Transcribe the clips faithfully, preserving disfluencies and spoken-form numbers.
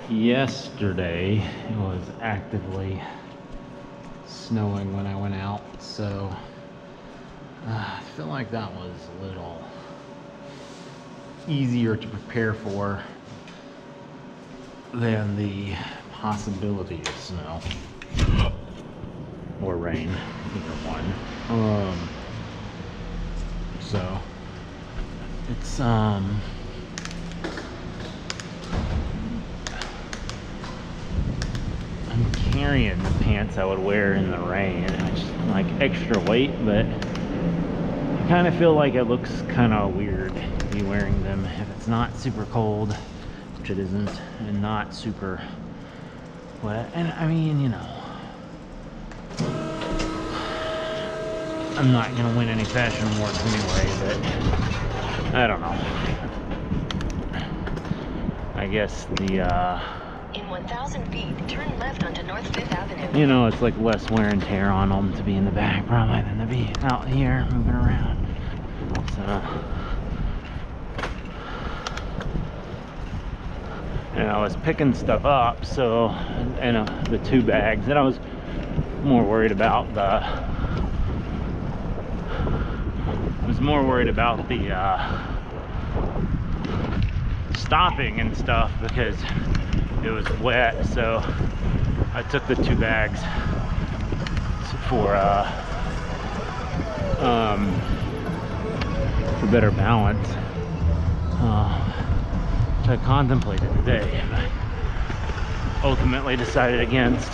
yesterday it was actively snowing when I went out, so uh, I feel like that was a little easier to prepare for than the possibility of snow or rain, either one. Um, so it's um I'm carrying the pants I would wear in the rain, which is like extra weight, but I kind of feel like it looks kind of weird to be wearing them if it's not super cold, which it isn't, and not super wet. And I mean, you know, I'm not gonna win any fashion awards anyway, but I don't know. I guess the uh in one thousand feet, turn left onto North Fifth Avenue. You know, it's like less wear and tear on them to be in the back probably than to be out here moving around. So, and I was picking stuff up, so, and uh, the two bags, and I was more worried about the, I was more worried about the uh, stopping and stuff because it was wet, so I took the two bags for uh, um, for better balance, uh, which I contemplated today, but ultimately decided against.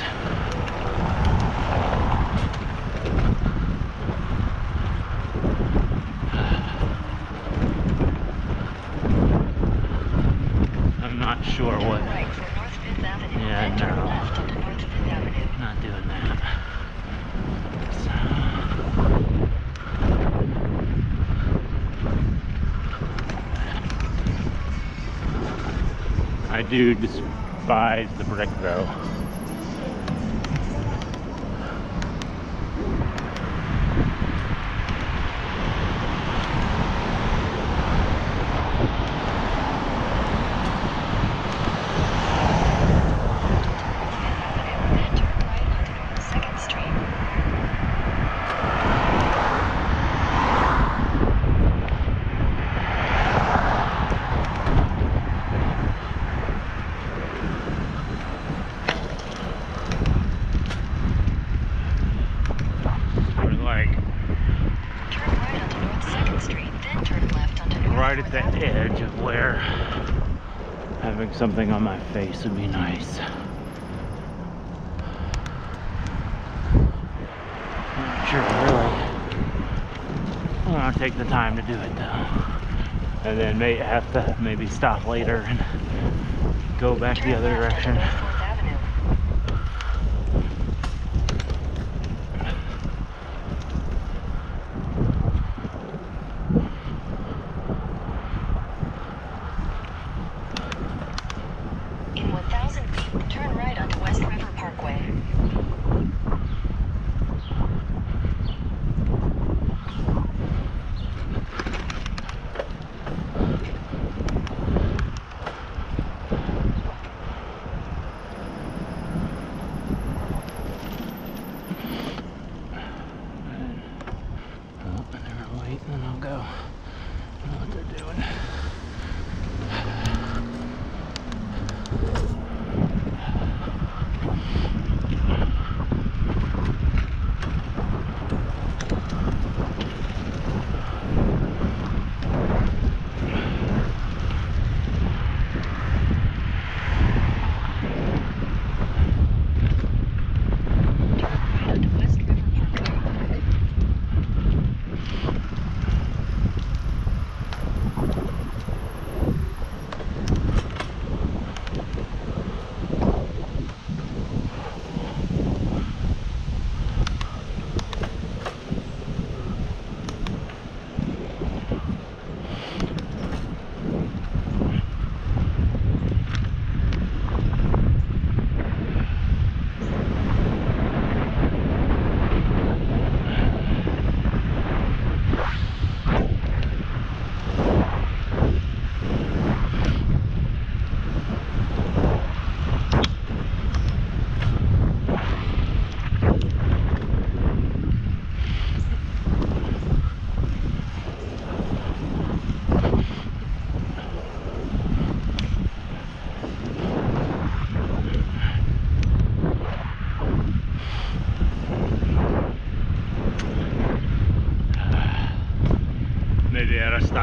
I'm not sure what. Yeah, no, not doing that. So, I do despise the brick though. Right at the edge of where having something on my face would be nice. Not sure really. I'm gonna take the time to do it though, and then may have to maybe stop later and go back the other direction. And I'll go. I know what they're doing.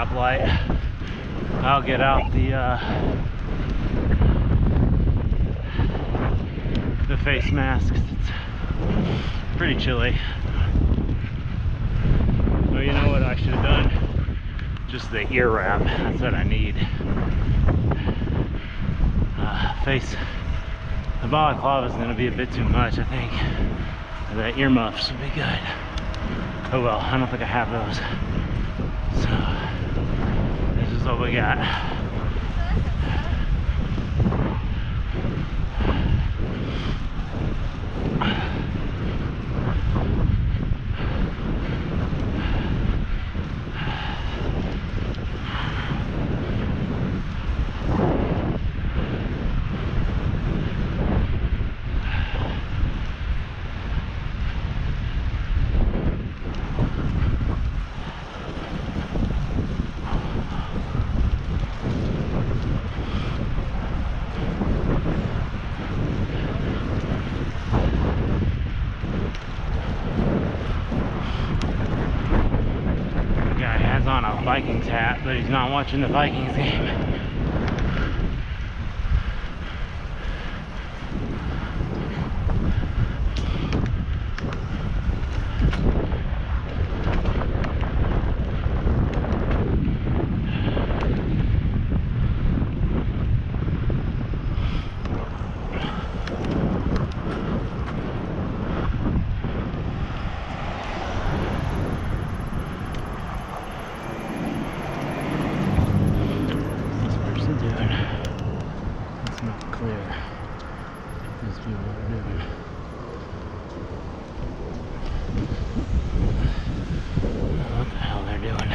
stoplight, I'll get out the uh, the face mask. It's pretty chilly. Well, you know what I should have done? Just the ear wrap. That's what I need. Uh, face, the balaclava is going to be a bit too much, I think. The earmuffs would be good. Oh well, I don't think I have those. So, this is what we got. On a Vikings hat, but he's not watching the Vikings game. It's not clear. These people are doing. What the hell they're doing?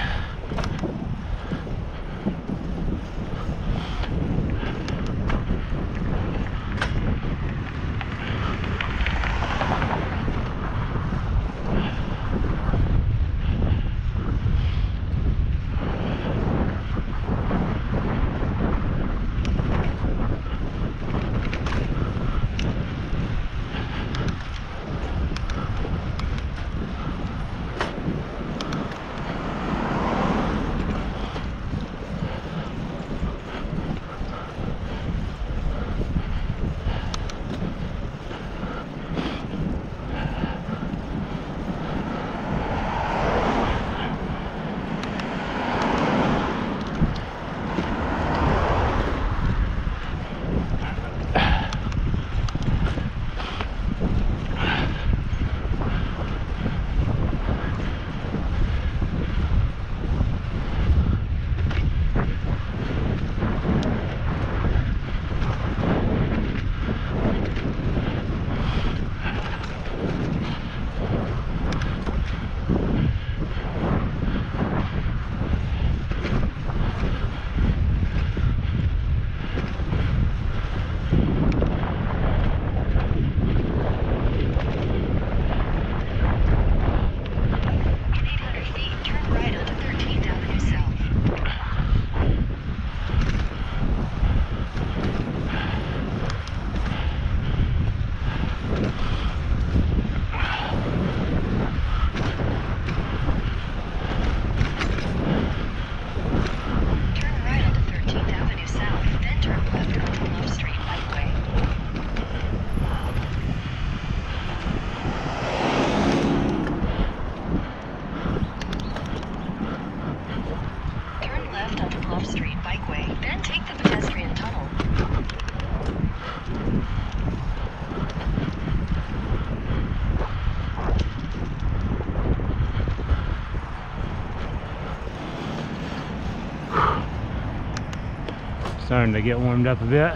Starting to get warmed up a bit.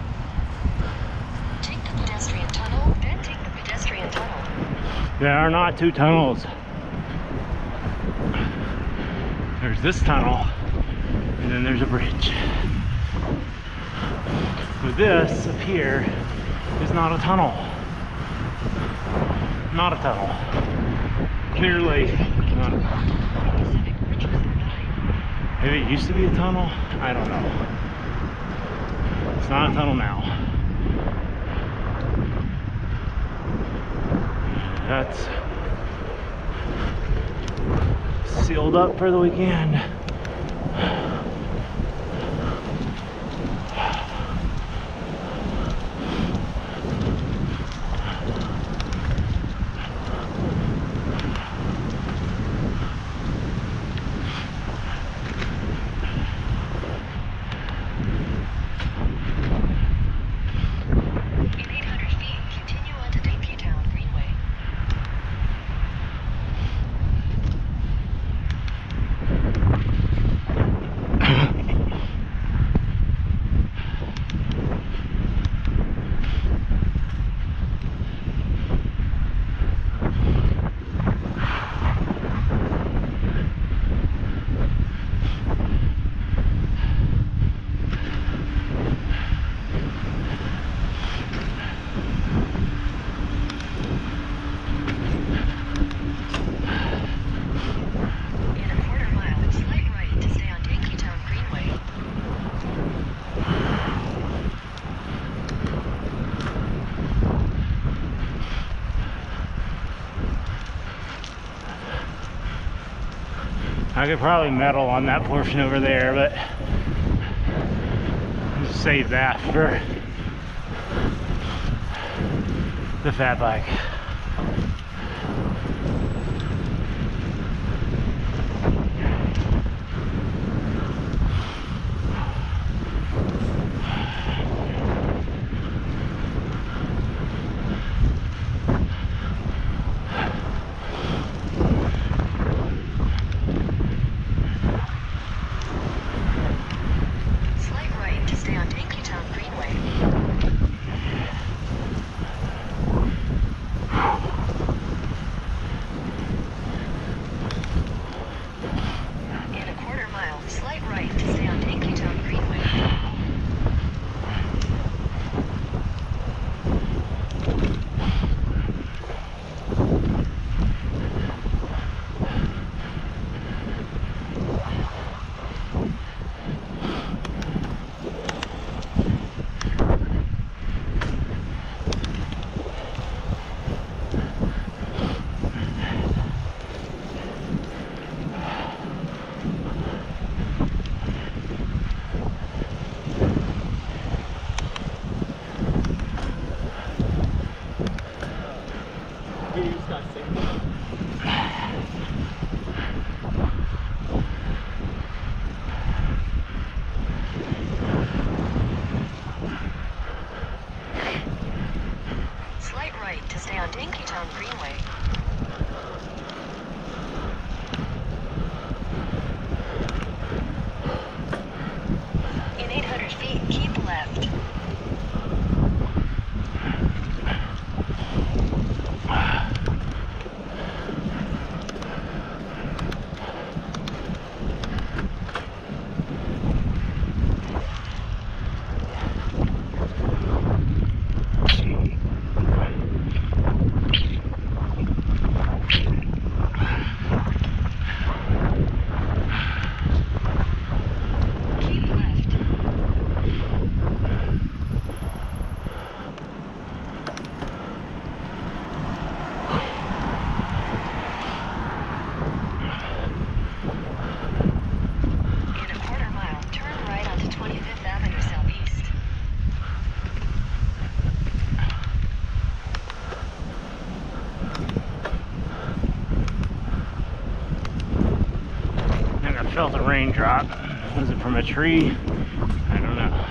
Take the pedestrian tunnel, then take the pedestrian tunnel. There are not two tunnels. There's this tunnel, and then there's a bridge. But this up here is not a tunnel. Not a tunnel. Clearly not a tunnel. Maybe it used to be a tunnel? I don't know. It's not a tunnel now. That's sealed up for the weekend. I could probably metal on that portion over there, but I'll just save that for the fat bike. Felt a raindrop. Was it from a tree? I don't know.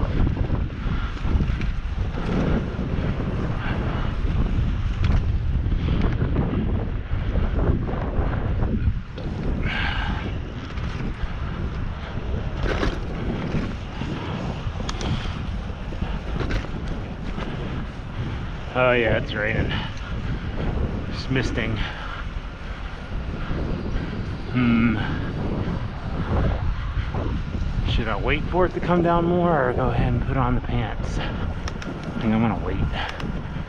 Oh yeah, it's raining. It's misting. Hmm. Should I wait for it to come down more or go ahead and put on the pants? I think I'm gonna wait.